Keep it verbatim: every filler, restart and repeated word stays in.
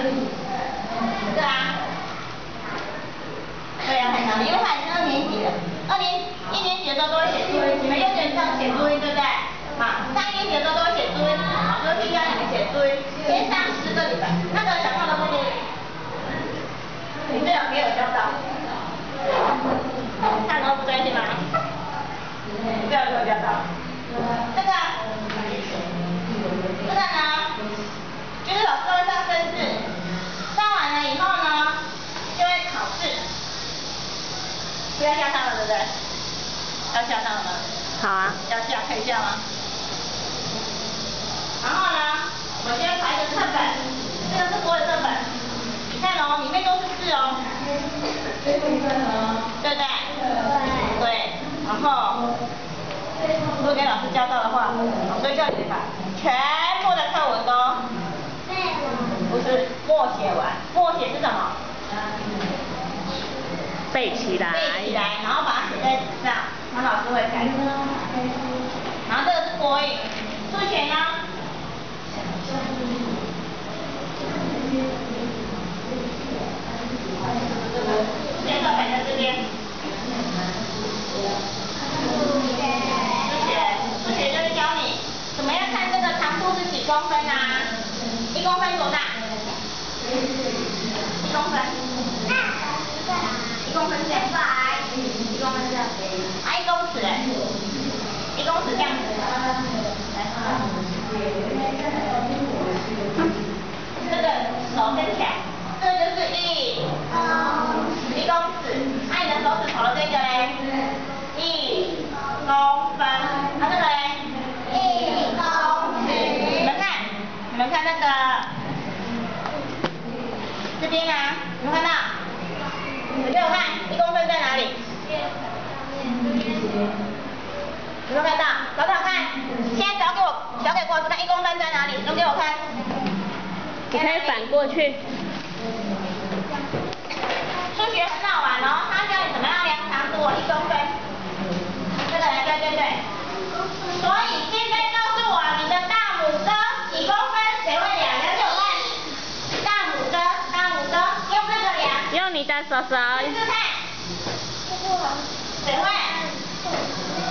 对啊。对啊，很难的，因为他已经二年级了。二年一年级的时候都会写注音，你们幼稚园上写注音，对不对？好，三年级的时候都会写注音，老师会教你们写注音。先上十个礼拜，那个小胖的目录，你最好给我教到。看到不专心吗？最好给我教到。这个，这个呢，就是老师会上生字，上完了以后呢，就会考试。不要下上了，对不对？要下上了吗？ 好啊。 要下可以下吗？然后呢，我们先排一个课本，这个是国语课本，你看哦，里面都是字哦。对不对？对。对。然后，如果给老师教到的话，老师叫你把全部的课文都背完。不是，默写完。默写是什么？ 背起来， 背起来，然后把它写在纸上，然后老师会改。然后这个是国语，数学呢？数学课本在这边。数学，数学就是教你怎么样看这个长度是几公分啊？一公分多大？一公分。一公分这样，一公分这样，啊一公尺嘞，一公尺这样子，来，这个手伸起来，这个就是一，一公尺，按你的手指头的这个嘞，一公分，啊这个嘞，一公尺，你们看，你们看那个，这边啊，有没有看到？你给我看，一公分在哪里？有没有看到？找找看。现在找给我，找给郭老师看，一公分在哪里？弄给我看。 你可以反过去。 数学很好玩哦，他教你怎么样量长度哦，一公分。这个来，对对对。所以现在告诉我你的大拇哥几公分？谁会量？量给我看。大拇哥，大拇哥，用这个量。 用你的手手。 试试看。谁会？